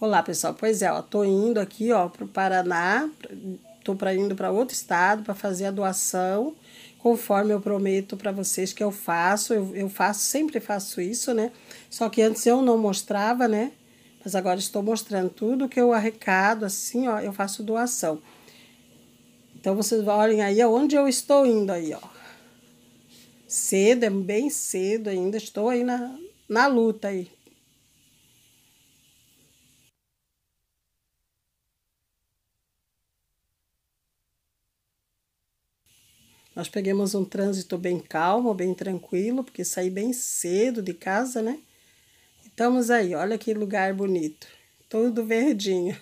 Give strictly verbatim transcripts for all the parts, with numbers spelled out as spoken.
Olá, pessoal. Pois é, ó, tô indo aqui, ó, pro Paraná, tô para indo para outro estado para fazer a doação, conforme eu prometo para vocês que eu faço. Eu, eu faço, sempre faço isso, né? Só que antes eu não mostrava, né? Mas agora estou mostrando tudo que eu arrecado, assim, ó, eu faço doação. Então vocês olhem aí aonde eu estou indo aí, ó. Cedo, é bem cedo ainda, estou aí na, na luta aí. Nós pegamos um trânsito bem calmo, bem tranquilo, porque saí bem cedo de casa, né? Estamos aí, olha que lugar bonito, todo verdinho.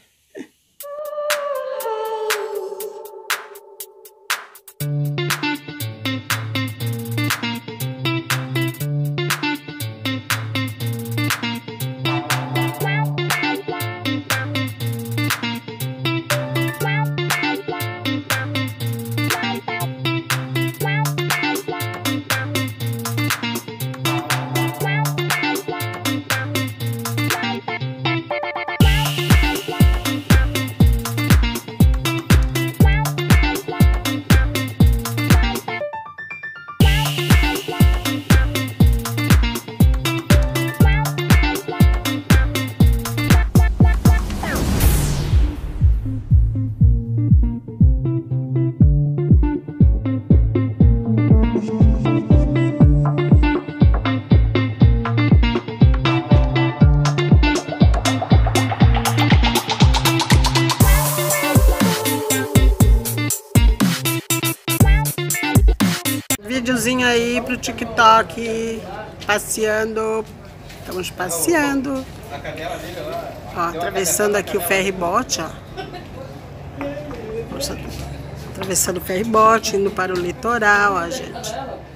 Videozinho aí pro TikTok, passeando, estamos passeando, ó, atravessando aqui o ferry-boat, ó, atravessando o ferry-boat, indo para o litoral, ó, gente.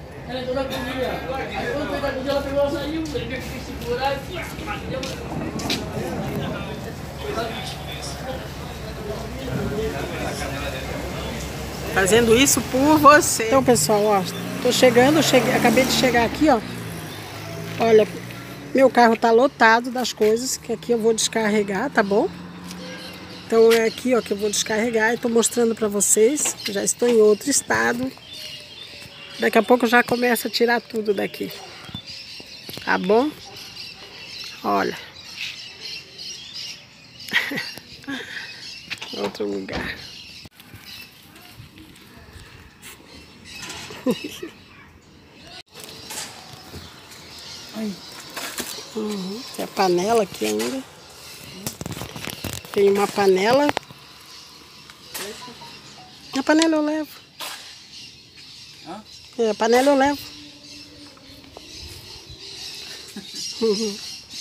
Fazendo isso por você. Então, pessoal, ó, tô chegando, cheguei, acabei de chegar aqui, ó. Olha, meu carro tá lotado das coisas, que aqui eu vou descarregar, tá bom? Então é aqui, ó, que eu vou descarregar e tô mostrando pra vocês. Já estou em outro estado. Daqui a pouco eu já começo a tirar tudo daqui. Tá bom? Olha. Outro lugar. Uhum. Tem a panela aqui ainda. Tem uma panela. A panela eu levo. Hã? É, a panela eu levo. Uhum.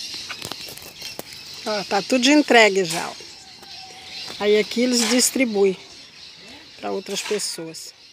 Ó, tá tudo entregue já. Ó. Aí aqui eles distribuem para outras pessoas.